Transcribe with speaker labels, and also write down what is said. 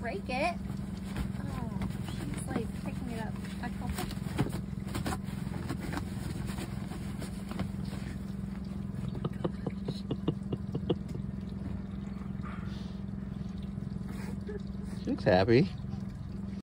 Speaker 1: break it. Oh, she's like picking it up. I call her.
Speaker 2: She looks happy.